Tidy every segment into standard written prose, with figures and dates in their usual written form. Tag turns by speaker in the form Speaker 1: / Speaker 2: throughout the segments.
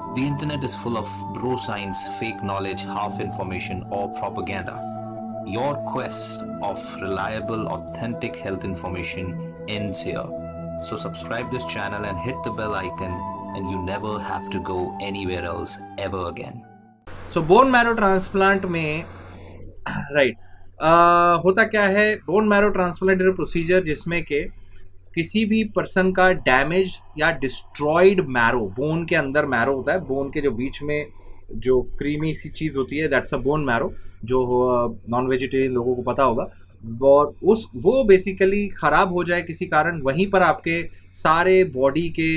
Speaker 1: The internet is full of bro science, fake knowledge, half information, or propaganda. Your quest of reliable, authentic health information ends here. So subscribe this channel and hit the bell icon, and you never have to go anywhere else ever again.
Speaker 2: So bone marrow transplant में right होता क्या है, bone marrow transplant procedure जिसमें के किसी भी person का damage या डिस्ट्रॉयड मैरो, बोन के अंदर मैरो होता है, बोन के जो बीच में जो क्रीमी सी चीज़ होती है, दैट्स अ बोन मैरो, जो नॉन वेजिटेरियन लोगों को पता होगा। और वो बेसिकली ख़राब हो जाए किसी कारण, वहीं पर आपके सारे बॉडी के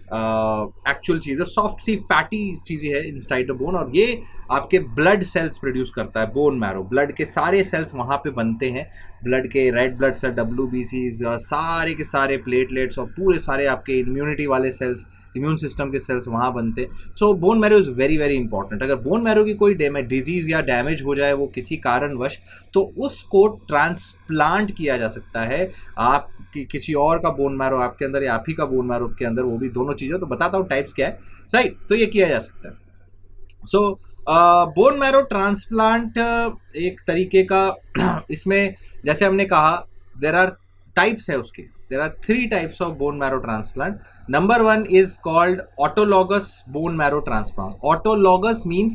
Speaker 2: एक्चुअल चीज़ें, सॉफ्ट सी फैटी चीज़ें हैं इनसाइड द बोन, और ये आपके ब्लड सेल्स प्रोड्यूस करता है बोन मैरो। ब्लड के सारे सेल्स वहाँ पे बनते हैं, ब्लड के रेड ब्लड सेल, WBCs, सारे के सारे प्लेटलेट्स और पूरे सारे आपके इम्यूनिटी वाले सेल्स, इम्यून सिस्टम के सेल्स वहाँ बनते हैं। So bone marrow is very very important. अगर बोन मैरो की कोई डिजीज़ या डैमेज हो जाए वो किसी कारणवश, तो उसको ट्रांसप्लांट किया जा सकता है। आप किसी और का बोन मैरो आपके अंदर या आप ही का बोन मैरो के अंदर, वो भी दोनों चीज़ें, तो बताता हूँ टाइप्स क्या है, सही। तो ये किया जा सकता है। सो बोन मैरो ट्रांसप्लांट एक तरीके का इसमें जैसे हमने कहा देर आर टाइप्स है उसके, there are 3 types of bone marrow transplant. Number 1 is called autologous bone marrow transplant. Autologous means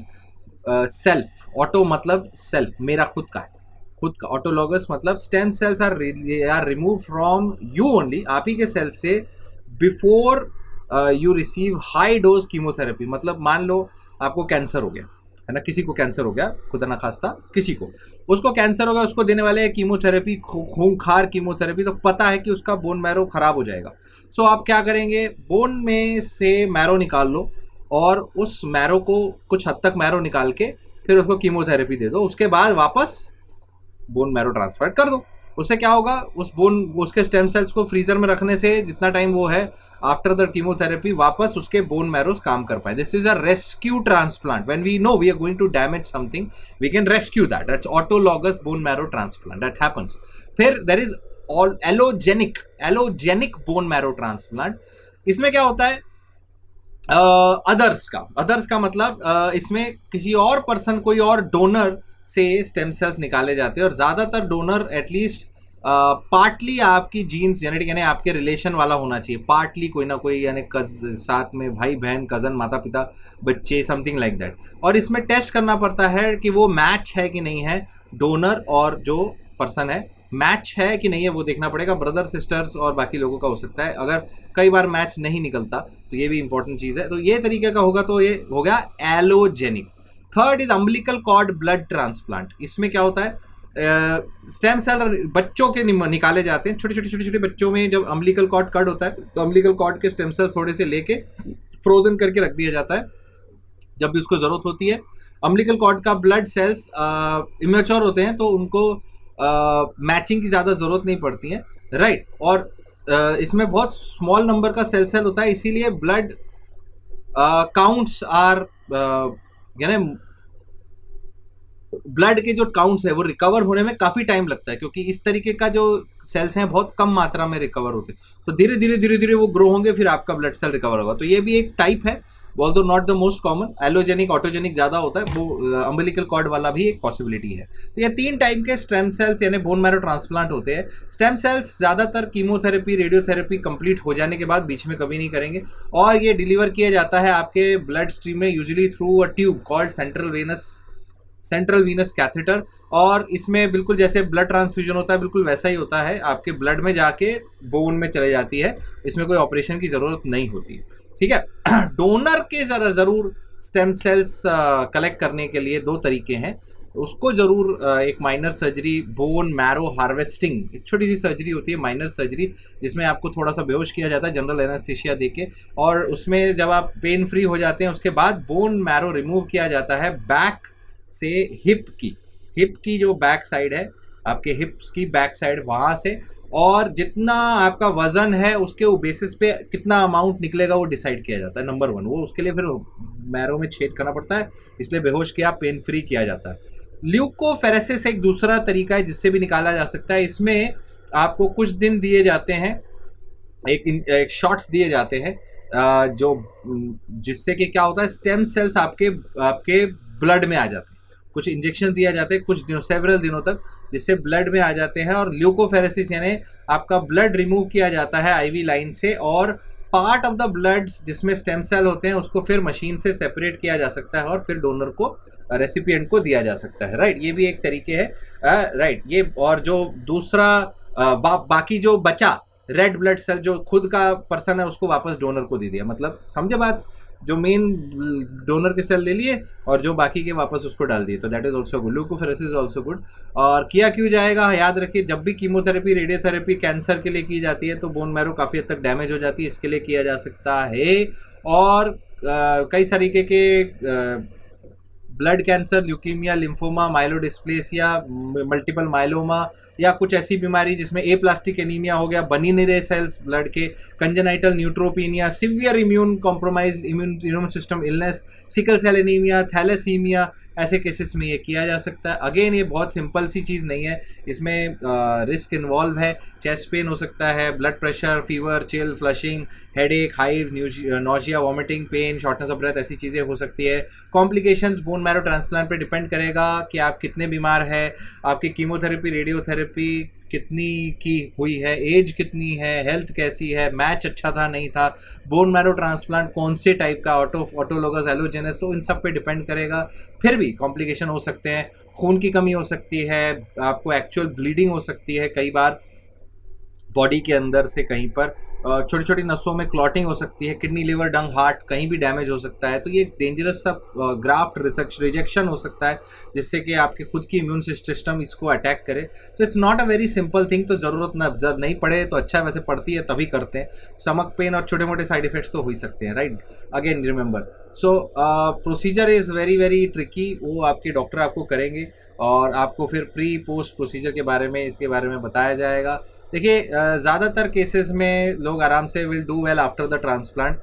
Speaker 2: self, auto मतलब सेल्फ, मेरा खुद का है, खुद का। ऑटोलॉगस मतलब stem cells are remove from you only, आप ही के सेल्स से, before you receive high dose chemotherapy. मतलब मान लो आपको कैंसर हो गया है ना, किसी को कैंसर हो गया, खुदा ना खास्ता किसी को, उसको कैंसर हो गया, उसको देने वाले कीमोथेरेपी, खूंखार कीमोथेरेपी, तो पता है कि उसका बोन मैरो खराब हो जाएगा। सो आप क्या करेंगे, बोन में से मैरो निकाल लो और उस मैरो को, कुछ हद तक मैरो निकाल के फिर उसको कीमोथेरेपी दे दो, उसके बाद वापस बोन मैरो ट्रांसप्लांट कर दो। उससे क्या होगा, उस बोन, उसके स्टेम सेल्स को फ्रीजर में रखने से जितना टाइम वो है आफ्टर द कीमोथेरेपी, वापस उसके बोन मैरोस काम कर पाए। This is a rescue transplant. When we know we are going to damage something, we can rescue that. That's autologous bone marrow transplant, that happens. फिर there is all allogeneic bone marrow transplant. इसमें क्या होता है, others का मतलब इसमें किसी और पर्सन, कोई और डोनर से स्टेम सेल्स निकाले जाते हैं, और ज़्यादातर डोनर एटलीस्ट पार्टली आपकी जीन्स जेनेटिक यानी आपके रिलेशन वाला होना चाहिए, पार्टली कोई ना कोई, यानी साथ में भाई बहन, कज़न, माता पिता, बच्चे, समथिंग लाइक दैट। और इसमें टेस्ट करना पड़ता है कि वो मैच है कि नहीं है, डोनर और जो पर्सन है मैच है कि नहीं है, वो देखना पड़ेगा। ब्रदर सिस्टर्स और बाकी लोगों का हो सकता है, अगर कई बार मैच नहीं निकलता तो ये भी इंपॉर्टेंट चीज़ है। तो ये तरीके का होगा, तो ये हो गया allogeneic. Third is umbilical cord blood transplant. इसमें क्या होता है, स्टेम सेल बच्चों के निकाले जाते हैं, छोटे बच्चों में जब अम्बिलिकल कॉर्ड कट होता है तो अम्बिलिकल कॉर्ड के स्टेम सेल थोड़े से लेके फ्रोजन करके रख दिया जाता है, जब भी उसको ज़रूरत होती है। अम्बिलिकल कॉर्ड का ब्लड सेल्स इमेच्योर होते हैं, तो उनको मैचिंग की ज़्यादा ज़रूरत नहीं पड़ती है, राइट। और इसमें बहुत स्मॉल नंबर का सेल होता है, इसीलिए ब्लड काउंट्स आर, यानी ब्लड के जो काउंट्स है वो रिकवर होने में काफ़ी टाइम लगता है, क्योंकि इस तरीके का जो सेल्स हैं बहुत कम मात्रा में रिकवर होते हैं, तो धीरे धीरे वो ग्रो होंगे, फिर आपका ब्लड सेल रिकवर होगा। तो ये भी एक टाइप है, although not the most common. Allogeneic, autogenic ज़्यादा होता है, वो अम्बिलिकल कॉर्ड वाला भी एक पॉसिबिलिटी है। तो ये 3 टाइप के स्टेम सेल्स यानी बोन मैरो ट्रांसप्लांट होते हैं। स्टेम सेल्स ज़्यादातर कीमोथेरेपी, रेडियोथेरेपी कंप्लीट हो जाने के बाद बीच में कभी नहीं करेंगे, और ये डिलीवर किया जाता है आपके ब्लड स्ट्रीम में, usually through a tube called central venous catheter. और इसमें बिल्कुल जैसे ब्लड ट्रांसफ्यूजन होता है, बिल्कुल वैसा ही होता है, आपके ब्लड में जाके बोन में चले जाती है, इसमें कोई ऑपरेशन की ज़रूरत नहीं होती, ठीक है। डोनर के ज़रूर स्टेम सेल्स कलेक्ट करने के लिए 2 तरीके हैं, उसको ज़रूर एक minor surgery, bone marrow harvesting, एक छोटी सी सर्जरी होती है, माइनर सर्जरी, जिसमें आपको थोड़ा सा बेहोश किया जाता है जनरल एनेस्थीसिया देके, और उसमें जब आप पेन फ्री हो जाते हैं उसके बाद बोन मैरो रिमूव किया जाता है बैक से हिप की जो बैक साइड है, आपके हिप्स की बैक साइड, वहाँ से, और जितना आपका वजन है उसके बेसिस पे कितना अमाउंट निकलेगा वो डिसाइड किया जाता है। नंबर 1 वो, उसके लिए फिर मैरो में छेद करना पड़ता है, इसलिए बेहोश किया, पेन फ्री किया जाता है। ल्यूकोफेरेसिस एक दूसरा तरीका है जिससे भी निकाला जा सकता है। इसमें आपको कुछ दिन दिए जाते हैं, एक शॉट्स दिए जाते हैं जो जिससे कि क्या होता है, स्टेम सेल्स आपके आपके ब्लड में आ जाते हैं, कुछ इंजेक्शन दिया जाते हैं कुछ दिनों, सेवरल दिनों तक, जिससे ब्लड में आ जाते हैं, और ल्यूकोफेरेसिस यानी आपका ब्लड रिमूव किया जाता है आईवी लाइन से, और पार्ट ऑफ द ब्लड जिसमें स्टेम सेल होते हैं उसको फिर मशीन से सेपरेट किया जा सकता है और फिर डोनर को, रेसिपिएंट को दिया जा सकता है, राइट। ये भी एक तरीके है, राइट। ये और जो दूसरा बाकी जो बचा रेड ब्लड सेल जो खुद का पर्सन है उसको वापस डोनर को दे दिया, मतलब समझे बात, जो मेन डोनर के सेल ले लिए और जो बाकी के वापस उसको डाल दिए, तो that is also good. Leukapheresis is also good. और किया क्यों जाएगा, याद रखिए, जब भी कीमोथेरेपी रेडियोथेरेपी कैंसर के लिए की जाती है तो बोन मैरो काफ़ी हद तक डैमेज हो जाती है, इसके लिए किया जा सकता है। और कई तरीके के blood cancer, leukaemia, lymphoma, myelodysplasia, multiple myeloma, या कुछ ऐसी बीमारी जिसमें ए प्लास्टिक एनीमिया हो गया, बनी नहीं रहे सेल्स ब्लड के, congenital neutropenia, severe immune compromise immune system illness, sickle cell anaemia, thalassaemia, ऐसे केसेस में ये किया जा सकता है। अगेन ये बहुत सिंपल सी चीज़ नहीं है, इसमें रिस्क इन्वॉल्व है, चेस्ट पेन हो सकता है, blood pressure, fever, chill, flushing, headache, hive, nausea, vomiting, pain, shortness of breath, ऐसी चीज़ें हो सकती है। कॉम्प्लिकेशंस बोन मैरो ट्रांसप्लांट पे डिपेंड करेगा कि आप कितने बीमार है, आपकी कीमोथेरेपी रेडियोथेरेपी कितनी की हुई है, एज कितनी है, हेल्थ कैसी है, मैच अच्छा था नहीं था, बोन मैरो ट्रांसप्लांट कौन से टाइप का, ऑटोलोगस, एलोजेनस, तो इन सब पे डिपेंड करेगा। फिर भी कॉम्प्लिकेशन हो सकते हैं, खून की कमी हो सकती है, आपको एक्चुअल ब्लीडिंग हो सकती है, कई बार बॉडी के अंदर से कहीं पर छोटी छोटी नसों में क्लॉटिंग हो सकती है, किडनी, लिवर, डंग, हार्ट कहीं भी डैमेज हो सकता है। तो ये डेंजरस सा ग्राफ्ट रिजेक्शन हो सकता है जिससे कि आपके खुद की इम्यून सिस्टम इसको अटैक करे। तो it's not a very simple thing, तो ज़रूरत नहीं पड़े तो अच्छा, वैसे पड़ती है तभी करते हैं। स्टमक पेन और छोटे मोटे साइड इफेक्ट्स तो हो ही सकते हैं, right. Again remember, so procedure is very very tricky, वो आपके डॉक्टर आपको करेंगे और आपको फिर प्री पोस्ट प्रोसीजर के बारे में, इसके बारे में बताया जाएगा। देखिए, ज़्यादातर केसेस में लोग आराम से will do well after the transplant.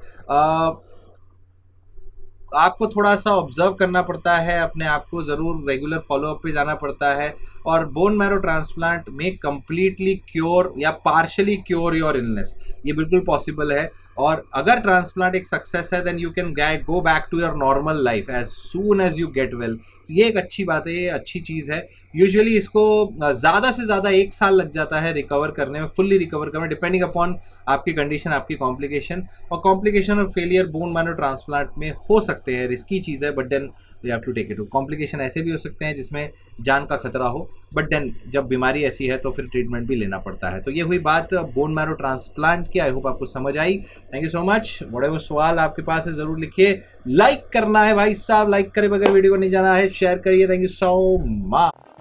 Speaker 2: आपको थोड़ा सा ऑब्जर्व करना पड़ता है अपने आप को, ज़रूर रेगुलर फॉलोअप पे जाना पड़ता है, और बोन मैरो ट्रांसप्लांट में कम्प्लीटली क्योर या पार्शली क्योर योर इलनेस, ये बिल्कुल पॉसिबल है। और अगर ट्रांसप्लांट एक सक्सेस है then you can go back to your normal life as soon as you get well. ये एक अच्छी बात है, ये अच्छी चीज़ है। यूजुअली इसको ज़्यादा से ज़्यादा 1 साल लग जाता है रिकवर करने में, फुल्ली रिकवर करने में, डिपेंडिंग अपॉन आपकी कंडीशन, आपकी कॉम्प्लिकेशन। और कॉम्प्लिकेशन और फेलियर बोन मैरो ट्रांसप्लांट में हो सकते हैं, रिस्की चीज़ है, but then you have to take it. Complication ऐसे भी हो सकते हैं जिसमें जान का खतरा हो, बट देन जब बीमारी ऐसी है तो फिर ट्रीटमेंट भी लेना पड़ता है। तो ये हुई बात बोन मैरो ट्रांसप्लांट की। आई होप आपको समझ आई। Thank you so much. बड़े वो सवाल आपके पास है ज़रूर लिखिए। लाइक करना है भाई साहब, लाइक करे बगैर वीडियो को नहीं जाना है, शेयर करिए। Thank you so much.